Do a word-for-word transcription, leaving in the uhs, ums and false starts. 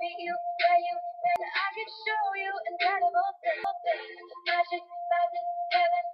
meet you where you been. I can show you incredible things. Magic, magic, heaven.